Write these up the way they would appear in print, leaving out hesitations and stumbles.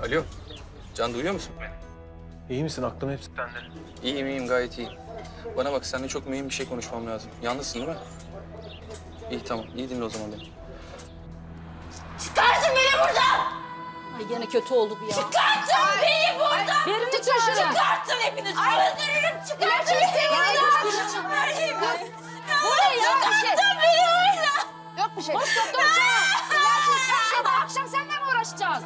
Alo, Can duyuyor musun? İyi misin? Aklım hep sende. İyiyim, gayet iyiyim. Bana bak, seninle çok mühim bir şey konuşmam lazım. Yalnızsın değil mi? İyi, tamam. İyi dinle o zaman beni. Çıkartın beni buradan! Ay gene kötü oldu bu ya. Çıkartın beni buradan! Birini taşırın. Çıkartın hepiniz! Öldürürüm! Çıkartın beni buradan! Bu ne ya? Çıkartın beni buradan! Yok bir şey. Hoş doktor çağır. İlaçlı sen sabah akşam seninle mi uğraşacağız?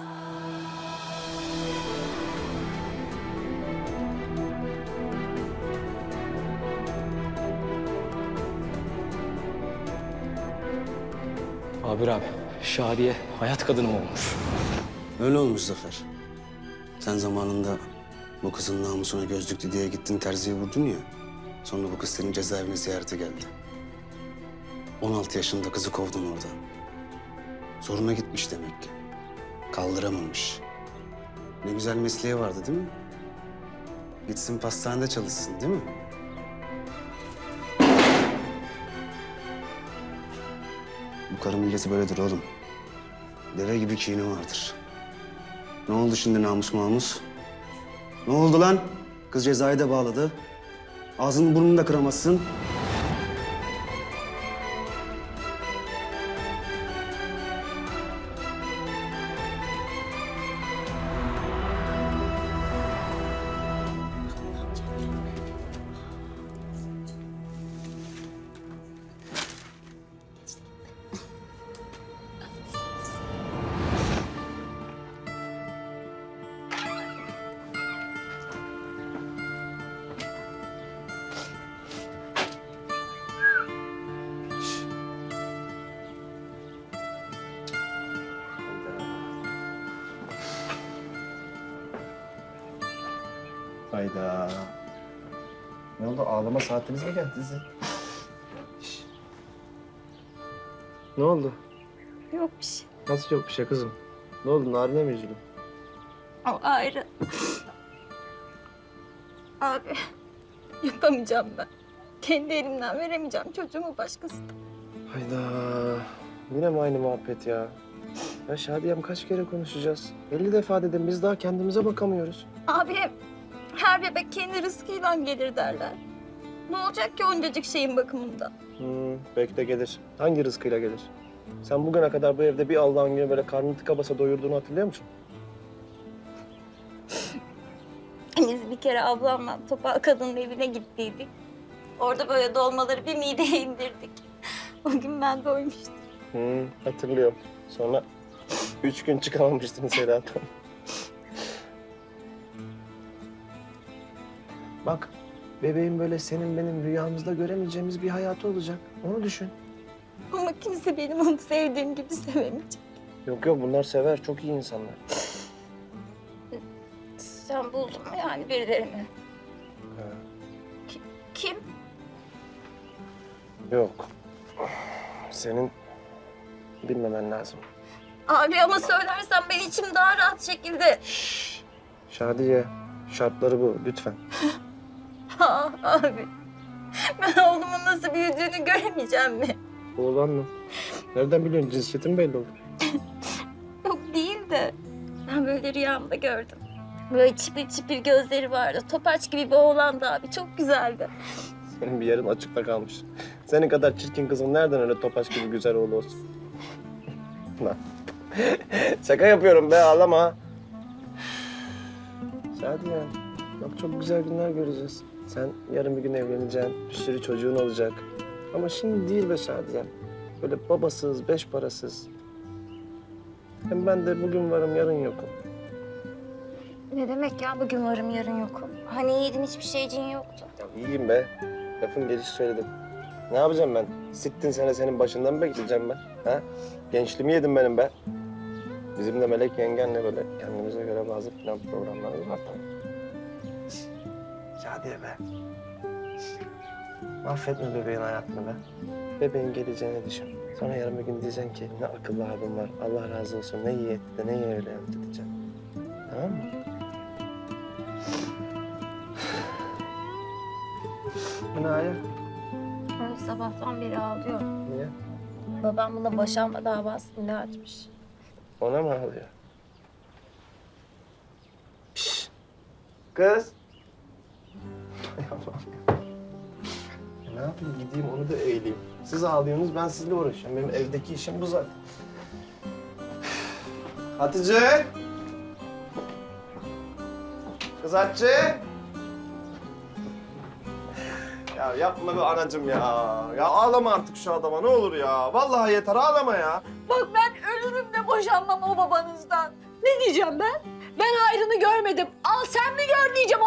Abir abi, Şadiye hayat kadını mı olmuş? Öyle olmuş Zafer. Sen zamanında bu kızın namusuna gözlüklü diye gittin terziye vurdun ya. Sonra bu kız senin cezaevine ziyarete geldi. 16 yaşında kızı kovdun orada. Zoruna gitmiş demek ki. Kaldıramamış. Ne güzel mesleği vardı değil mi? Gitsin pastanede çalışsın değil mi? Bu karı milleti böyledir oğlum. Deve gibi kini vardır. Ne oldu şimdi namus mamus? Ne oldu lan? Kız cezayı da bağladı. Ağzını burnunu da kıramazsın. Hayda. Ne oldu? Ağlama saatiniz mi geldi sizin? Ne oldu? Yok bir şey. Nasıl yok bir şey kızım? Ne oldu? Narine mi üzüldün? O ayrı. Abi, yapamayacağım ben. Kendi elimden veremeyeceğim çocuğumu başkasına. Hayda. Yine mi aynı muhabbet ya? Ya Şadiyem kaç kere konuşacağız? 50 defa dedim biz daha kendimize bakamıyoruz. Abi, her bebek kendi rızkıyla gelir derler. Ne olacak ki oncacık şeyin bakımında? Belki de gelir. Hangi rızkıyla gelir? Sen bugüne kadar bu evde bir Allah'ın günü böyle karnını tıka basa doyurduğunu hatırlıyor musun? Biz bir kere ablamla Topal Kadın'ın evine gittiydik. Orada böyle dolmaları bir mideye indirdik. O gün ben doymuştum. Hatırlıyorum. Sonra 3 gün çıkamamıştınız Selahattin. Bak, bebeğin böyle senin benim rüyamızda göremeyeceğimiz bir hayatı olacak. Onu düşün. Ama kimse benim onu sevdiğim gibi sevemeyecek. Yok bunlar sever. Çok iyi insanlar. Sen buldun mu yani birilerini? Ha. Kim? Yok. Senin bilmemen lazım. Abi ama söylersen ben içim daha rahat şekilde... Şadiye, şartları bu. Lütfen. Ha abi. Ben oğlumun nasıl büyüdüğünü göremeyeceğim mi? Oğlan mı? Nereden biliyorsun? Cinsiyetin belli olur. Yok değil de. Ben böyle rüyamda gördüm. Böyle çipil çipil gözleri vardı. Topaç gibi bir oğlandı abi. Çok güzeldi. Senin bir yerin açıkta kalmış. Senin kadar çirkin kızın nereden öyle topaç gibi güzel oğlu olsun? Lan. Şaka yapıyorum be, ağlama. Şadiye, bak çok güzel günler göreceğiz. Sen yarın bir gün evleneceksin, bir sürü çocuğun olacak. Ama şimdi değil be Şadiye. Böyle babasız, beş parasız. Hem ben de bugün varım, yarın yokum. Ne demek ya bugün varım yarın yokum? Hani iyiydin hiçbir şeyciğin yoktu. Ya iyiyim be. Lafın gelişi söyledim. Ne yapacağım ben? Sittin sene senin başından mı bekleyeceğim ben? Ha? Gençliğimi yedim benim be. Bizim de Melek yengenle böyle kendimize göre bazı plan programlarımız var tabii. Şadiye be. Mahvetme bebeğin hayatını be. Bebeğin geleceğini düşün. Sonra yarın bir gün diyeceksin ki ne akıllı abim var. Allah razı olsun. Ne iyi etti de ne iyi öyle yaptı diyeceksin. Tamam mı? Bu ne ayı? Öyle sabahtan beri ağlıyor. Niye? Babam buna boşanma davası bile açmış. Ona mı ağlıyor? Kız. Hay Allah'ım ya. Ne yapayım, gideyim onu da eğileyim. Siz ağlıyorsunuz, ben sizinle uğraşıyorum. Benim evdeki işim bu zaten. Hatice! Kız Hatice! Ya yapma be anacığım ya. Ya ağlama artık şu adama ne olur ya. Vallahi yeter, ağlama ya. Bak ben ölürüm de boşanmam o babanızdan. Ne diyeceğim ben? Ben hayrını görmedim. Al sen mi gör diyeceğim.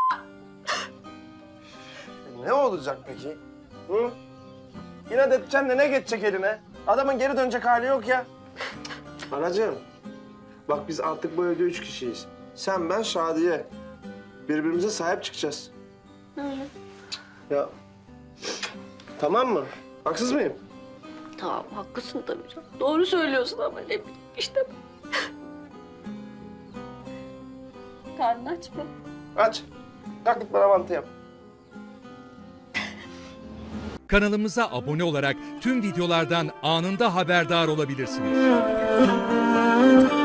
Ne olacak peki? Hı? İnat edeceksin de ne geçecek eline? Adamın geri dönecek hali yok ya. Anacığım, bak biz artık bu evde 3 kişiyiz. Sen, ben, Şadiye. Birbirimize sahip çıkacağız. Ya, tamam mı? Haksız mıyım? Tamam haklısın tabii canım. Doğru söylüyorsun ama ne bileyim işte. Karnın aç mı? Aç. Kalk git bana mantı yap. Kanalımıza abone olarak tüm videolardan anında haberdar olabilirsiniz.